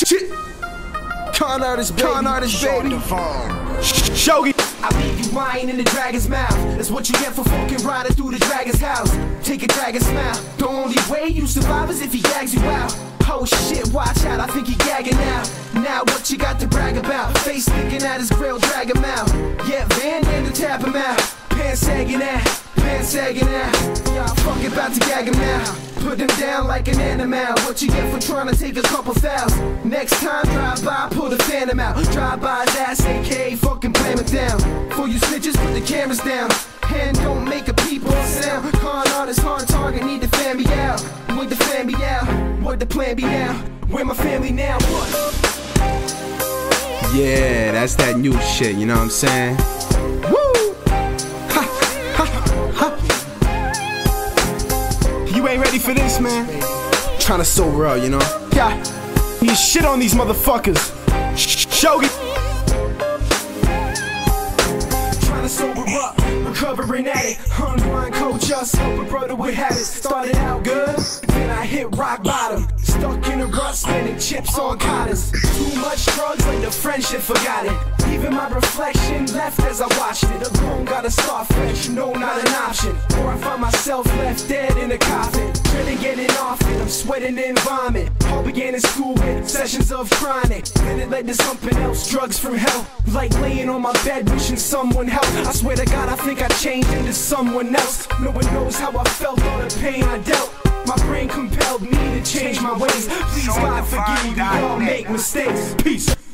Shit. Con artist, baby. Shogi. I leave you lying in the dragon's mouth. That's what you get for fucking riding through the dragon's house. Take a dragon smile. The only way you survive is if he gags you out. Oh shit, watch out, I think he gagging now. Now what you got to brag about? Face sticking at his grill, drag him out. Yeah, Van Damme to tap him out. Pants sagging out, pants sagging out. Y'all fucking about to gag him now. Put him down like an animal. What you get for trying to take a couple thousand? Next time drive by, pull the phantom out. Drive by his ass, aka fucking blam it down. For you snitches, put the cameras down. And don't make a people sound. Con artist, hard target, need to fan me out. Would the fan be out? What the plan be now? Where my family now? What? Yeah, that's that new shit, you know what I'm saying? Woo! Ha, ha, ha. You ain't ready for this, man. Tryna sober up, you know? Yeah. He shit on these motherfuckers. Shogi. Tryna sober up, recovering at it. Unwind, coach us, help a brother with habits. Started out good, then I hit rock bottom. Stuck in a rut, spending chips on cottons. Too much drugs, like the friendship forgotten. Even my reflection left as I watched it. Alone, gotta start fresh, no, not an option. Or I find myself left dead in a coffin. Really getting off it, I'm sweating and vomit. All began in school with sessions of chronic. Then it led to something else, drugs from hell. Like laying on my bed wishing someone help. I swear to God, I think I changed into someone else. No one knows how I felt, all the pain I dealt. My brain compelled me to change my ways. Please God forgive me, we all make mistakes. Peace.